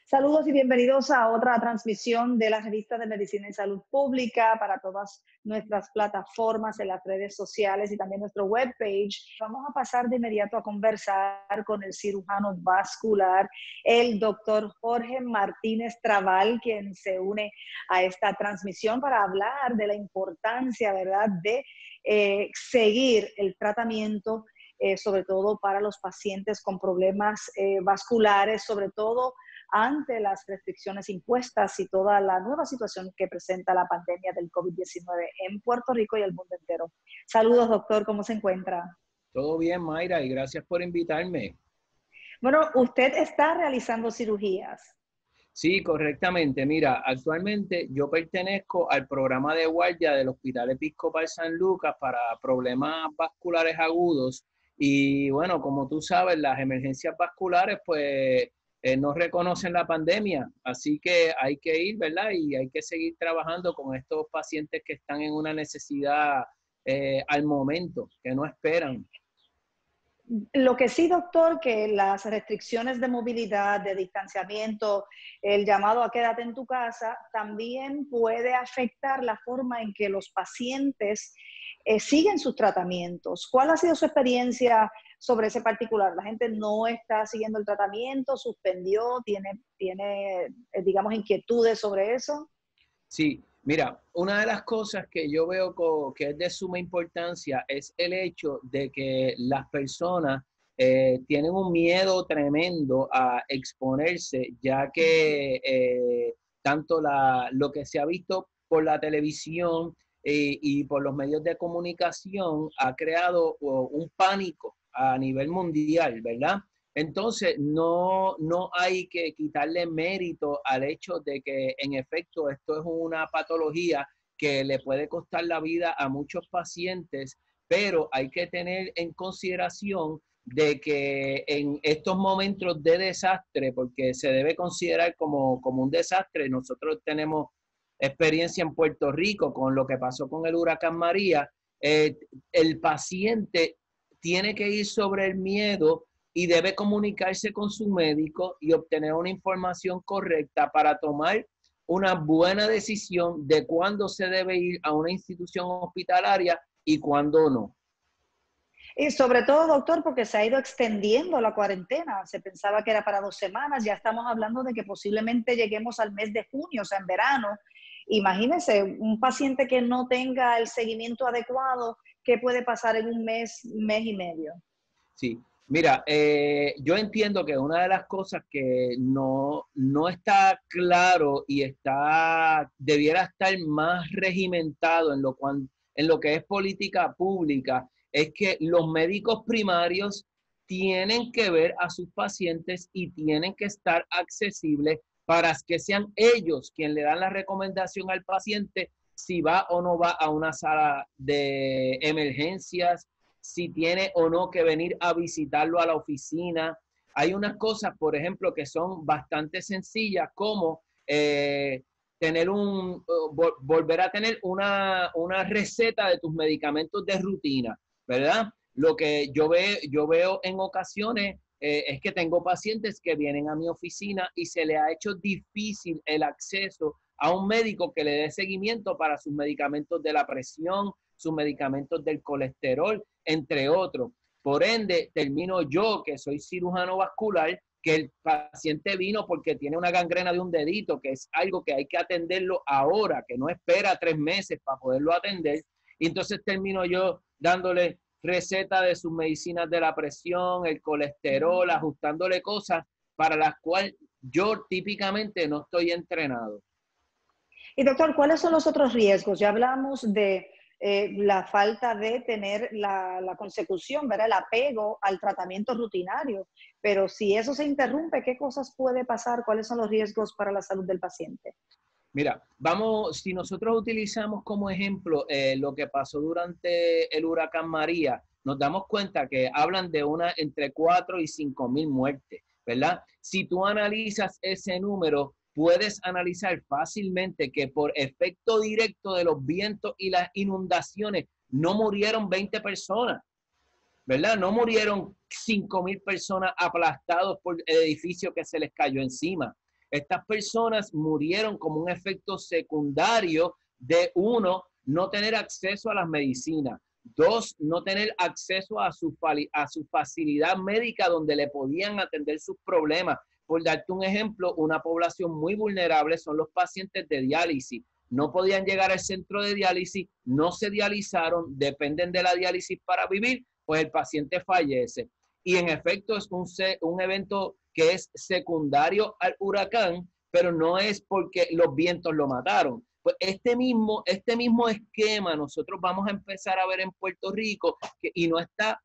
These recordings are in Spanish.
Saludos y bienvenidos a otra transmisión de la revista de Medicina y Salud Pública para todas nuestras plataformas en las redes sociales y también nuestro webpage. Vamos a pasar de inmediato a conversar con el cirujano vascular, el doctor Jorge Martínez Trabal, quien se une a esta transmisión para hablar de la importancia, ¿verdad?, de seguir el tratamiento, sobre todo para los pacientes con problemas vasculares, sobre todo ante las restricciones impuestas y toda la nueva situación que presenta la pandemia del COVID-19 en Puerto Rico y el mundo entero. Saludos, doctor, ¿cómo se encuentra? Todo bien, Mayra, y gracias por invitarme. Bueno, usted está realizando cirugías. Sí, correctamente. Mira, actualmente yo pertenezco al programa de guardia del Hospital Episcopal San Lucas para problemas vasculares agudos. Y bueno, como tú sabes, las emergencias vasculares pues no reconocen la pandemia. Así que hay que ir, ¿verdad? Y hay que seguir trabajando con estos pacientes que están en una necesidad al momento, que no esperan. Lo que sí, doctor, que las restricciones de movilidad, de distanciamiento, el llamado a quédate en tu casa, también puede afectar la forma en que los pacientes siguen sus tratamientos. ¿Cuál ha sido su experiencia sobre ese particular? ¿La gente no está siguiendo el tratamiento, suspendió, tiene digamos, inquietudes sobre eso? Sí, mira, una de las cosas que yo veo que es de suma importancia es el hecho de que las personas tienen un miedo tremendo a exponerse, ya que tanto lo que se ha visto por la televisión y por los medios de comunicación ha creado un pánico a nivel mundial, ¿verdad? Entonces, no hay que quitarle mérito al hecho de que, en efecto, esto es una patología que le puede costar la vida a muchos pacientes, pero hay que tener en consideración de que en estos momentos de desastre, porque se debe considerar como un desastre, nosotros tenemos experiencia en Puerto Rico con lo que pasó con el huracán María, el paciente tiene que ir sobre el miedo y debe comunicarse con su médico y obtener una información correcta para tomar una buena decisión de cuándo se debe ir a una institución hospitalaria y cuándo no. Y sobre todo, doctor, porque se ha ido extendiendo la cuarentena. Se pensaba que era para 2 semanas, ya estamos hablando de que posiblemente lleguemos al mes de junio, o sea, en verano. Imagínese, un paciente que no tenga el seguimiento adecuado, ¿qué puede pasar en un mes, mes y medio? Sí, mira, yo entiendo que una de las cosas que no está claro y debiera estar más regimentado en lo que es política pública es que los médicos primarios tienen que ver a sus pacientes y tienen que estar accesibles para que sean ellos quienes le dan la recomendación al paciente si va o no va a una sala de emergencias, si tiene o no que venir a visitarlo a la oficina. Hay unas cosas, por ejemplo, que son bastante sencillas, como volver a tener una receta de tus medicamentos de rutina, ¿verdad? Lo que yo veo en ocasiones es que tengo pacientes que vienen a mi oficina y se le ha hecho difícil el acceso a un médico que le dé seguimiento para sus medicamentos de la presión, sus medicamentos del colesterol, entre otros. Por ende, termino yo, que soy cirujano vascular, que el paciente vino porque tiene una gangrena de un dedito, que es algo que hay que atenderlo ahora, que no espera 3 meses para poderlo atender. Y entonces termino yo dándole receta de sus medicinas de la presión, el colesterol, ajustándole cosas para las cuales yo típicamente no estoy entrenado. Y doctor, ¿cuáles son los otros riesgos? Ya hablamos de la falta de tener la consecución, ¿verdad? El apego al tratamiento rutinario, pero si eso se interrumpe, ¿qué cosas puede pasar? ¿Cuáles son los riesgos para la salud del paciente? Mira, si nosotros utilizamos como ejemplo lo que pasó durante el huracán María, nos damos cuenta que hablan de entre 4 y 5 mil muertes, ¿verdad? Si tú analizas ese número, puedes analizar fácilmente que por efecto directo de los vientos y las inundaciones no murieron 20 personas, ¿verdad? No murieron 5 mil personas aplastados por el edificio que se les cayó encima. Estas personas murieron como un efecto secundario de, uno, no tener acceso a las medicinas. Dos, no tener acceso a su facilidad médica donde le podían atender sus problemas. Por darte un ejemplo, una población muy vulnerable son los pacientes de diálisis. No podían llegar al centro de diálisis, no se dializaron, dependen de la diálisis para vivir, pues el paciente fallece. Y en efecto es un evento que es secundario al huracán, pero no es porque los vientos lo mataron. Pues este mismo esquema nosotros vamos a empezar a ver en Puerto Rico y no está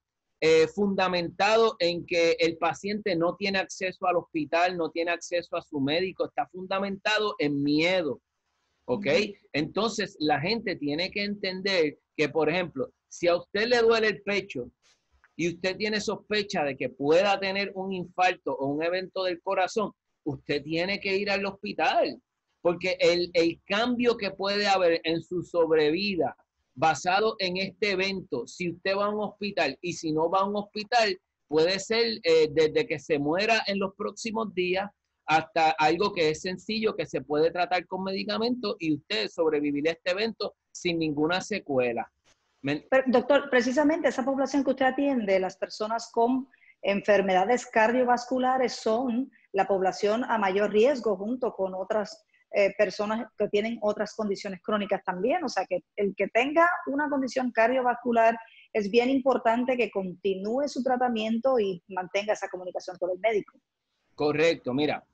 fundamentado en que el paciente no tiene acceso al hospital, no tiene acceso a su médico, está fundamentado en miedo, ¿ok? Entonces la gente tiene que entender que, por ejemplo, si a usted le duele el pecho y usted tiene sospecha de que pueda tener un infarto o un evento del corazón, usted tiene que ir al hospital, porque el cambio que puede haber en su sobrevida basado en este evento, si usted va a un hospital y si no va a un hospital, puede ser desde que se muera en los próximos días hasta algo que es sencillo, que se puede tratar con medicamentos y usted sobrevivir a este evento sin ninguna secuela. Pero, doctor, precisamente esa población que usted atiende, las personas con enfermedades cardiovasculares, son la población a mayor riesgo junto con otras personas que tienen otras condiciones crónicas también. O sea, que el que tenga una condición cardiovascular es bien importante que continúe su tratamiento y mantenga esa comunicación con el médico. Correcto, mira,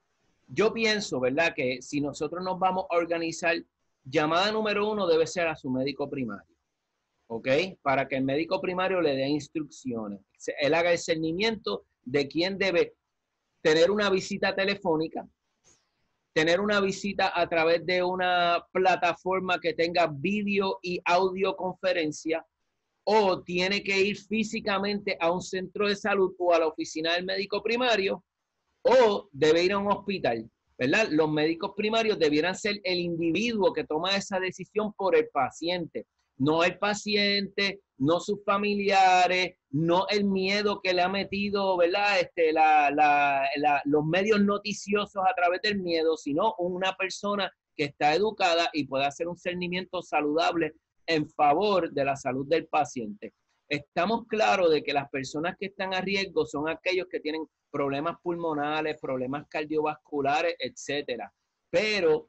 yo pienso, ¿verdad?, que si nosotros nos vamos a organizar, llamada número 1 debe ser a su médico primario, ¿ok? Para que el médico primario le dé instrucciones. Él haga el discernimiento de quién debe tener una visita telefónica, tener una visita a través de una plataforma que tenga vídeo y audioconferencia, o tiene que ir físicamente a un centro de salud o a la oficina del médico primario, o debe ir a un hospital, ¿verdad? Los médicos primarios debieran ser el individuo que toma esa decisión por el paciente, no el paciente, no sus familiares, no el miedo que le ha metido, ¿verdad? Los medios noticiosos a través del miedo, sino una persona que está educada y puede hacer un discernimiento saludable en favor de la salud del paciente. Estamos claros de que las personas que están a riesgo son aquellos que tienen problemas pulmonares, problemas cardiovasculares, etcétera. Pero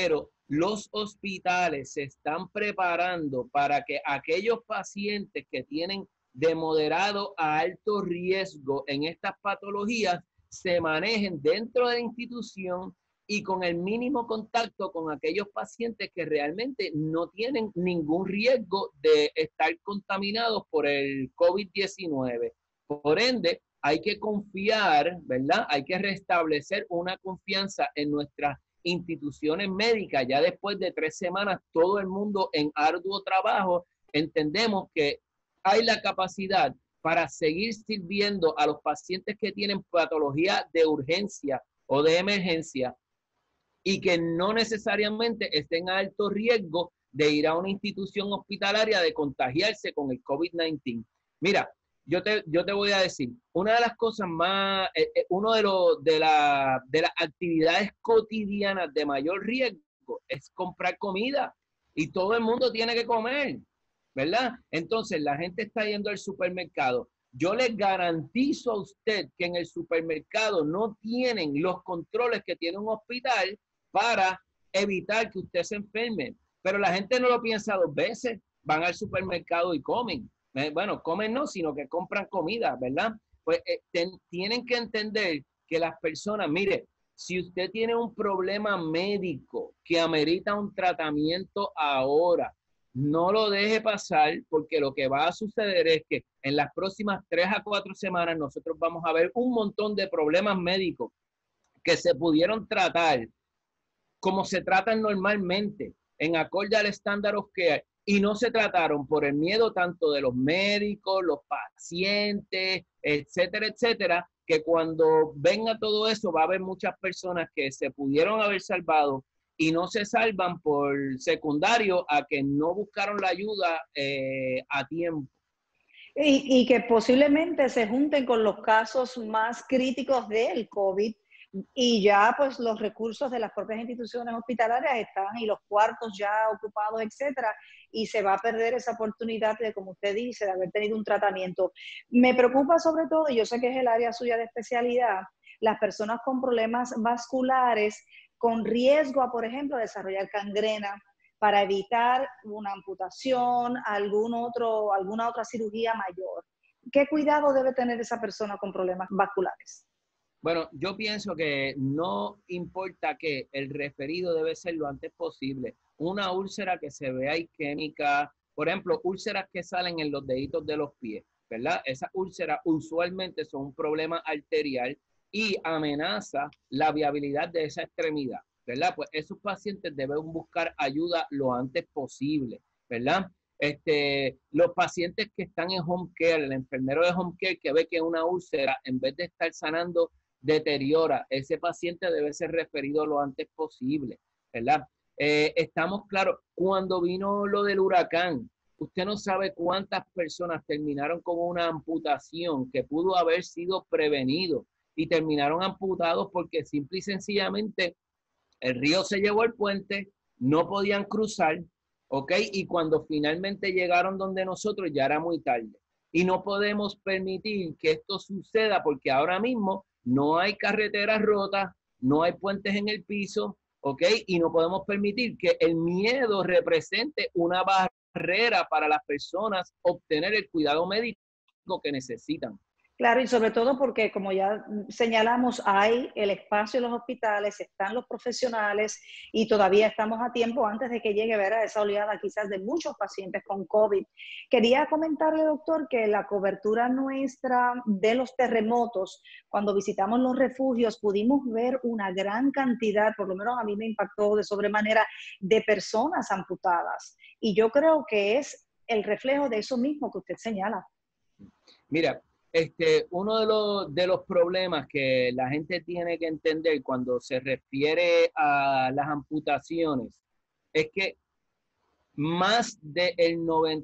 los hospitales se están preparando para que aquellos pacientes que tienen de moderado a alto riesgo en estas patologías se manejen dentro de la institución y con el mínimo contacto con aquellos pacientes que realmente no tienen ningún riesgo de estar contaminados por el COVID-19. Por ende, hay que confiar, ¿verdad? Hay que restablecer una confianza en nuestras instituciones médicas. Ya después de 3 semanas, todo el mundo en arduo trabajo, entendemos que hay la capacidad para seguir sirviendo a los pacientes que tienen patología de urgencia o de emergencia y que no necesariamente estén a alto riesgo de ir a una institución hospitalaria de contagiarse con el COVID-19. Mira, yo te voy a decir, una de las cosas más, uno de las actividades cotidianas de mayor riesgo es comprar comida y todo el mundo tiene que comer, ¿verdad? Entonces la gente está yendo al supermercado. Yo les garantizo a usted que en el supermercado no tienen los controles que tiene un hospital para evitar que usted se enferme. Pero la gente no lo piensa 2 veces. Van al supermercado y comen. Bueno, comen no, sino que compran comida, ¿verdad? Pues tienen que entender que las personas, mire, si usted tiene un problema médico que amerita un tratamiento ahora, no lo deje pasar, porque lo que va a suceder es que en las próximas 3 a 4 semanas nosotros vamos a ver un montón de problemas médicos que se pudieron tratar como se tratan normalmente, en acorde al estándar of care, y no se trataron por el miedo tanto de los médicos, los pacientes, etcétera, etcétera, que cuando venga todo eso va a haber muchas personas que se pudieron haber salvado y no se salvan por secundario a que no buscaron la ayuda a tiempo. Y que posiblemente se junten con los casos más críticos del COVID, Y ya pues los recursos de las propias instituciones hospitalarias están y los cuartos ya ocupados, etcétera, y se va a perder esa oportunidad de, como usted dice, de haber tenido un tratamiento. Me preocupa sobre todo, y yo sé que es el área suya de especialidad, las personas con problemas vasculares con riesgo a, por ejemplo, desarrollar gangrena, para evitar una amputación, alguna otra cirugía mayor. ¿Qué cuidado debe tener esa persona con problemas vasculares? Bueno, yo pienso que no importa que el referido debe ser lo antes posible. Una úlcera que se vea isquémica, por ejemplo, úlceras que salen en los deditos de los pies, ¿verdad? Esas úlceras usualmente son un problema arterial y amenaza la viabilidad de esa extremidad, ¿verdad? Pues esos pacientes deben buscar ayuda lo antes posible, ¿verdad? Los pacientes que están en home care, el enfermero de home care que ve que una úlcera, en vez de estar sanando, deteriora, ese paciente debe ser referido lo antes posible, ¿verdad? Estamos claros, cuando vino lo del huracán, usted no sabe cuántas personas terminaron con una amputación que pudo haber sido prevenido y terminaron amputados porque simple y sencillamente el río se llevó el puente, no podían cruzar, ¿ok? Y cuando finalmente llegaron donde nosotros ya era muy tarde. Y no podemos permitir que esto suceda porque ahora mismo no hay carreteras rotas, no hay puentes en el piso, ¿ok? Y no podemos permitir que el miedo represente una barrera para las personas obtener el cuidado médico que necesitan. Claro, y sobre todo porque, como ya señalamos, hay el espacio en los hospitales, están los profesionales y todavía estamos a tiempo antes de que llegue a esa oleada quizás de muchos pacientes con COVID. Quería comentarle, doctor, que la cobertura nuestra de los terremotos, cuando visitamos los refugios, pudimos ver una gran cantidad, por lo menos a mí me impactó de sobremanera, de personas amputadas. Y yo creo que es el reflejo de eso mismo que usted señala. Mira, uno de los problemas que la gente tiene que entender cuando se refiere a las amputaciones es que más del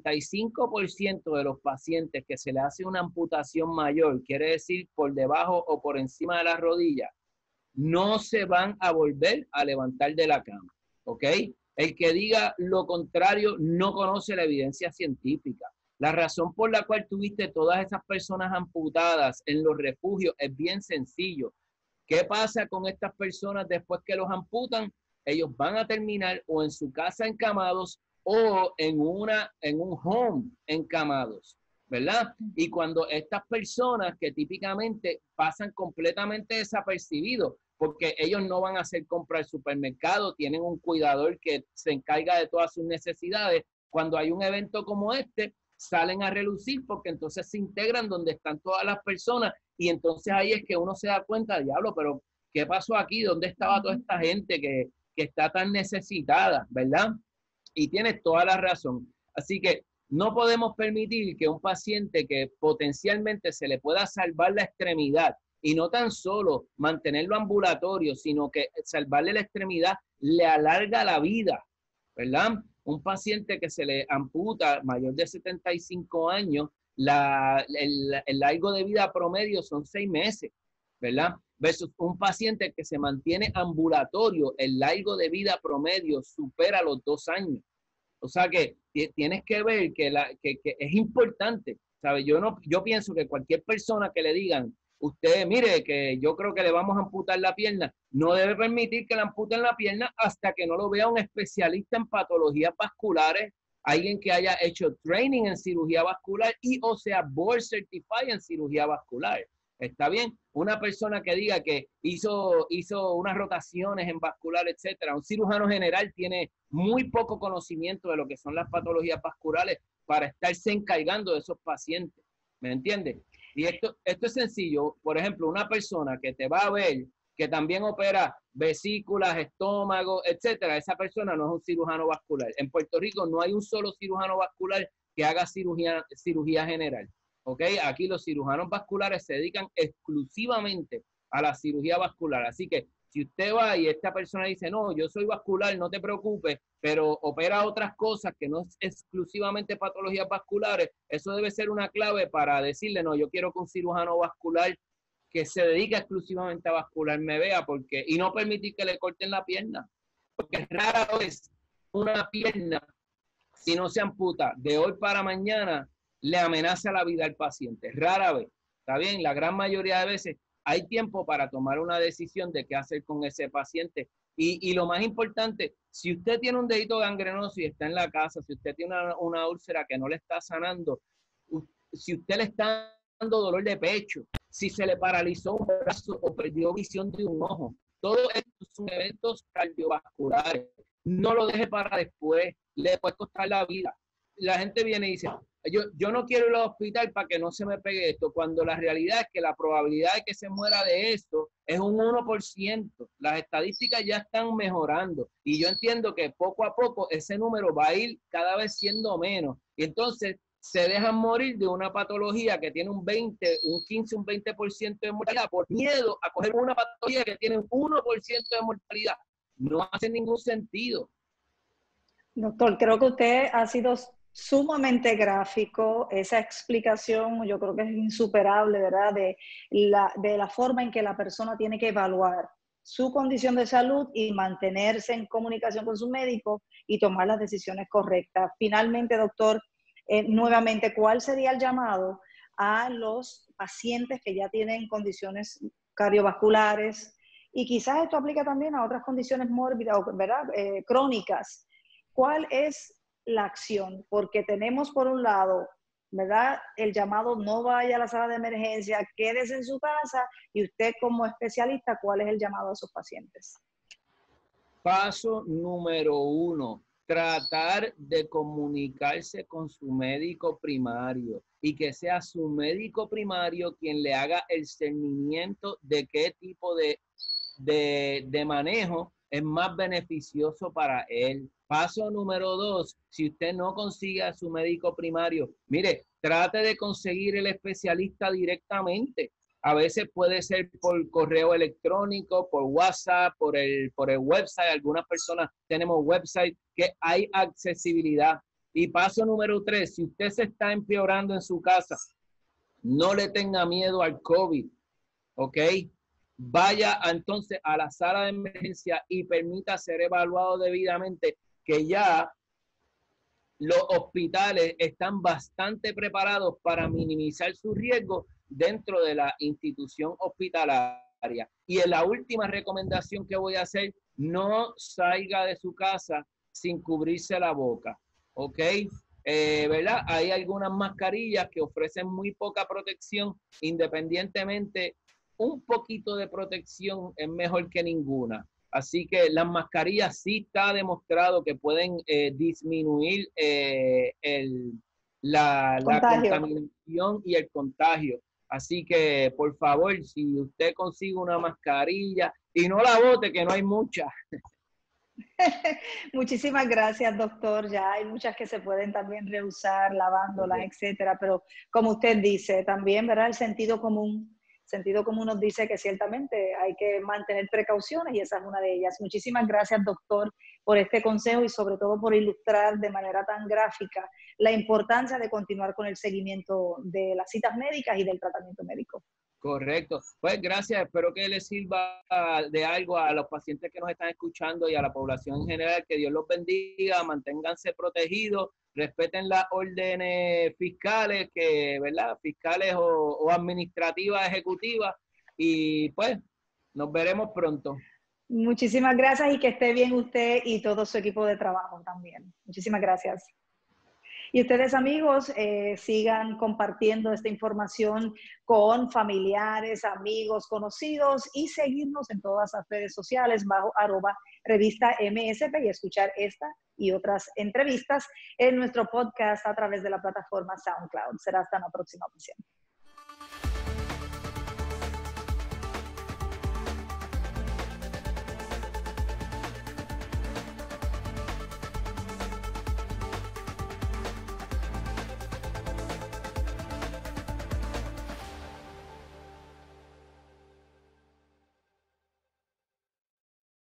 95% de los pacientes que se le hace una amputación mayor, quiere decir por debajo o por encima de la rodilla, no se van a volver a levantar de la cama, ¿ok? El que diga lo contrario no conoce la evidencia científica. La razón por la cual tuviste todas esas personas amputadas en los refugios es bien sencillo. ¿Qué pasa con estas personas después que los amputan? Ellos van a terminar o en su casa encamados o en un home encamados, ¿verdad? Y cuando estas personas que típicamente pasan completamente desapercibidos, porque ellos no van a hacer compra al supermercado, tienen un cuidador que se encarga de todas sus necesidades. Cuando hay un evento como este, salen a relucir porque entonces se integran donde están todas las personas y entonces ahí es que uno se da cuenta, diablo, pero ¿qué pasó aquí? ¿Dónde estaba toda esta gente que está tan necesitada, verdad? Y tienes toda la razón. Así que no podemos permitir que un paciente que potencialmente se le pueda salvar la extremidad y no tan solo mantenerlo ambulatorio, sino que salvarle la extremidad le alarga la vida, ¿verdad? Un paciente que se le amputa mayor de 75 años, el largo de vida promedio son 6 meses, ¿verdad? Versus un paciente que se mantiene ambulatorio, el largo de vida promedio supera los 2 años. O sea que tienes que ver que es importante, ¿sabes? Yo pienso que cualquier persona que le digan, usted, mire, que yo creo que le vamos a amputar la pierna, no debe permitir que le amputen la pierna hasta que no lo vea un especialista en patologías vasculares, alguien que haya hecho training en cirugía vascular y o sea board certified en cirugía vascular. ¿Está bien? Una persona que diga que hizo unas rotaciones en vascular, etcétera. Un cirujano general tiene muy poco conocimiento de lo que son las patologías vasculares para estarse encargando de esos pacientes. ¿Me entiendes? Y esto es sencillo. Por ejemplo, una persona que te va a ver, que también opera vesículas, estómago, etcétera, esa persona no es un cirujano vascular. En Puerto Rico no hay un solo cirujano vascular que haga cirugía general. ¿Ok? Aquí los cirujanos vasculares se dedican exclusivamente a la cirugía vascular. Así que si usted va y esta persona dice, no, yo soy vascular, no te preocupes, pero opera otras cosas que no es exclusivamente patologías vasculares, eso debe ser una clave para decirle, no, yo quiero que un cirujano vascular que se dedica exclusivamente a vascular me vea y no permitir que le corten la pierna. Porque rara vez una pierna, si no se amputa de hoy para mañana, le amenaza la vida al paciente. Rara vez. ¿Está bien? La gran mayoría de veces hay tiempo para tomar una decisión de qué hacer con ese paciente. Y lo más importante, si usted tiene un dedito gangrenoso y está en la casa, si usted tiene una úlcera que no le está sanando, si usted le está dando dolor de pecho, si se le paralizó un brazo o perdió visión de un ojo, todos estos son eventos cardiovasculares. No lo deje para después, le puede costar la vida. La gente viene y dice, yo no quiero ir al hospital para que no se me pegue esto, cuando la realidad es que la probabilidad de que se muera de esto es un 1%. Las estadísticas ya están mejorando y yo entiendo que poco a poco ese número va a ir cada vez siendo menos. Y entonces se dejan morir de una patología que tiene un 20, un 15, un 20% de mortalidad por miedo a coger una patología que tiene un 1% de mortalidad. No hace ningún sentido. Doctor, creo que usted ha sido sumamente gráfico. Esa explicación yo creo que es insuperable, ¿verdad? De la forma en que la persona tiene que evaluar su condición de salud y mantenerse en comunicación con su médico y tomar las decisiones correctas. Finalmente, doctor, nuevamente, ¿cuál sería el llamado a los pacientes que ya tienen condiciones cardiovasculares? Y quizás esto aplica también a otras condiciones mórbidas, ¿verdad? Crónicas. ¿Cuál es la acción? Porque tenemos por un lado, ¿verdad? El llamado no vaya a la sala de emergencia, quédese en su casa, y usted como especialista, ¿cuál es el llamado a sus pacientes? Paso número 1, tratar de comunicarse con su médico primario y que sea su médico primario quien le haga el cernimiento de qué tipo de manejo es más beneficioso para él. Paso número 2, si usted no consigue a su médico primario, mire, trate de conseguir el especialista directamente. A veces puede ser por correo electrónico, por WhatsApp, por el website. Algunas personas tenemos website que hay accesibilidad. Y paso número 3, si usted se está empeorando en su casa, no le tenga miedo al COVID, ¿ok? Vaya entonces a la sala de emergencia y permita ser evaluado debidamente, que ya los hospitales están bastante preparados para minimizar su riesgo dentro de la institución hospitalaria. Y en la última recomendación que voy a hacer, no salga de su casa sin cubrirse la boca, ¿ok? ¿Verdad? Hay algunas mascarillas que ofrecen muy poca protección, independientemente, un poquito de protección es mejor que ninguna. Así que las mascarillas sí está demostrado que pueden disminuir la contaminación y el contagio. Así que, por favor, si usted consigue una mascarilla y no la bote, que no hay muchas. Muchísimas gracias, doctor. Ya hay muchas que se pueden también reusar, lavándolas, etcétera. Pero como usted dice, también, ¿verdad? El sentido común nos dice que ciertamente hay que mantener precauciones y esa es una de ellas. Muchísimas gracias, doctor, por este consejo y sobre todo por ilustrar de manera tan gráfica la importancia de continuar con el seguimiento de las citas médicas y del tratamiento médico. Correcto. Pues gracias. Espero que les sirva de algo a los pacientes que nos están escuchando y a la población en general. Que Dios los bendiga, manténganse protegidos, respeten las órdenes fiscales, ¿verdad? Fiscales o administrativas, ejecutivas. Y pues nos veremos pronto. Muchísimas gracias y que esté bien usted y todo su equipo de trabajo también. Muchísimas gracias. Y ustedes, amigos, sigan compartiendo esta información con familiares, amigos, conocidos y seguirnos en todas las redes sociales bajo @revista MSP y escuchar esta y otras entrevistas en nuestro podcast a través de la plataforma SoundCloud. Será hasta la próxima ocasión.